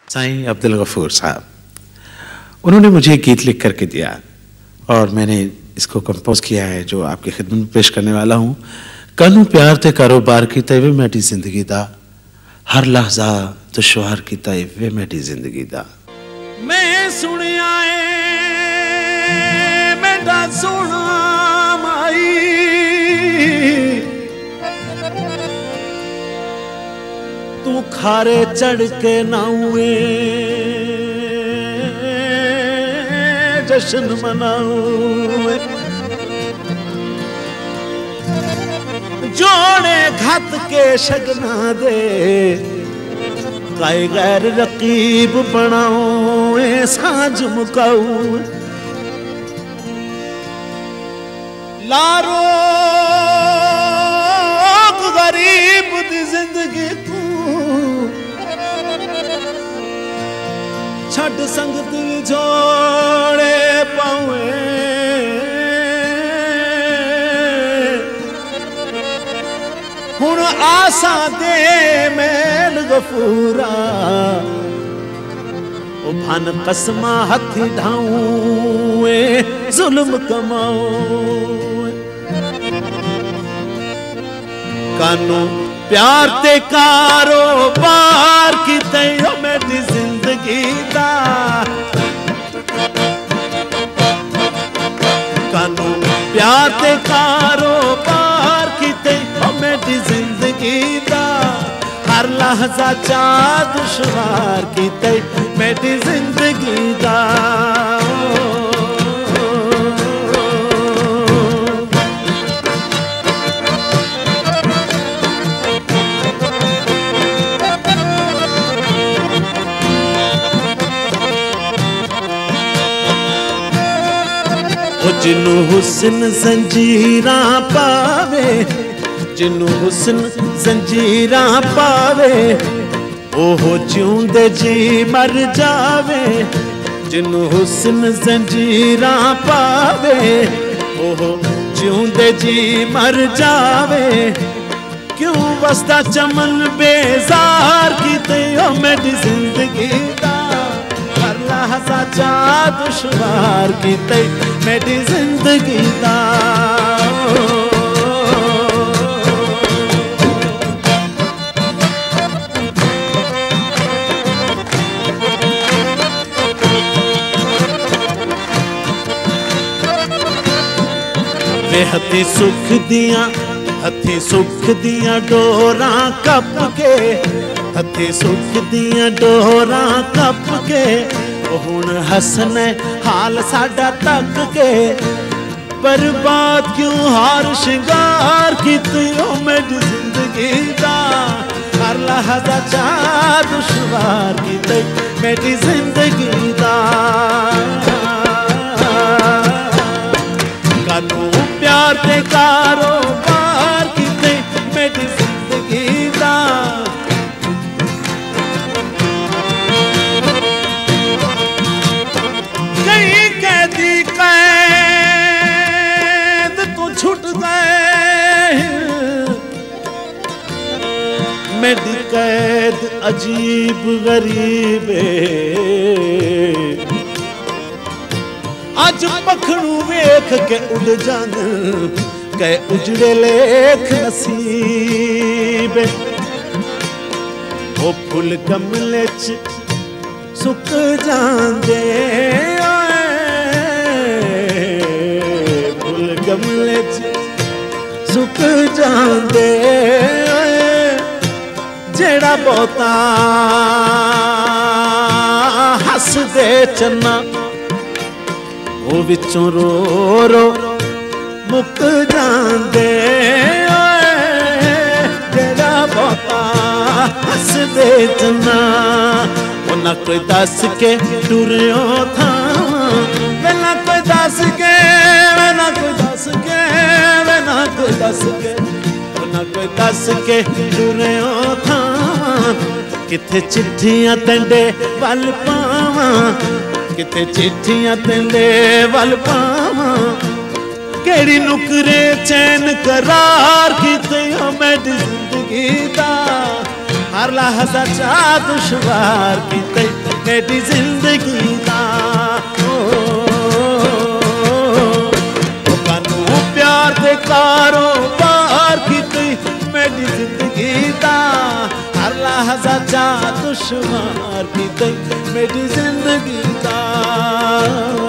साईं अब्दुल गफूर साहब, उन्होंने मुझे एक गीत लिख करके दिया और मैंने इसको कंपोज किया है जो आपकी खिदमत में पेश करने वाला हूँ। कनू प्यार ते कारोबार कीता वे मेरी जिंदगी दा, हर लहजा दुश्वार कीता वे मेरी जिंदगी दा। मैं सुनिया मेरा सोना माई, तू खारे चढ़ के नाऊए जश्न मनाऊए, जोड़े घत के शगना दे काई गैर रकीब बनाओ साझ मुकाऊ। लारो गरीब दी जिंदगी तू छड़ संगत जोड़े पावे, हुण आसा दे मैल गफूरा ओ भन कसमा हथी ढाऊं जुल्म कमाओ। कानू प्यार ते कारोबार कीते मेरी जिंदगी दा, कानू प्यार ते कारोबार कीते मेरी जिंदगी दा, हर लहजा चा दुश्वार कीते मेरी जिंदगी दा। जिन्नू हुस्न जंजीरा पावे, जिन्नू हुस्न जंजीरा पावे, ओहो जिऊंदे जी मर जावे। जिन्नू हुस्न जंजीरा पावे, ओहो जिऊंदे जी मर जावे। क्यों वसदा चमन बेजार कीते ओ मेरी जिंदगी दा, हर लहजा चा दुश्वार कीते मेरी जिंदगी दा। वे हथी सुख दिया डोरा कप के, हथी सुख दिया डोरा कप के, हुण हसने हाल साडा तक के। बर्बाद क्यों हार शिंगार कीते ओ मेरी जिंदगी दा, हर लहजा चा दुश्वार कीते मेरी जिंदगी दा। कानू प्यार ते कारोबार कीते मेरी जिंदगी दा, कई कैदी कैद तो छुट गए, मेरी कैद अजीब गरीब अज पखड़ू वेख के उड़ जान गए उजड़े लेख नसीब। ओ फुल गमले च सुक जांदे, फुल गमले च सुक जांदे, जेड़ा बहुता हस दे चन्ना ओ विचों रो रो मुक जांदे। जेड़ा बहुता हस दे चन्ना ओ ना कोई दस के टुरियो था, वे ना कोई दस के, वे ना कोई दस के, वे ना कोई दस के, ओ ना कोई दस के टुरियो था। किथे चिट्ठियां तंडे वल पावां, किथे चिट्ठियां तंडे वल पावां, केड़ी नुकरे चैन करार कीते मेरी जिंदगी दा, हर लहजा चा दुश्वार कीते मेरी जिंदगी दा कानू प्यार दे कारोबार कीती मेरी जिंदगी दा हर लहजा चा दुश्वार कीती मेरी जिंदगी दा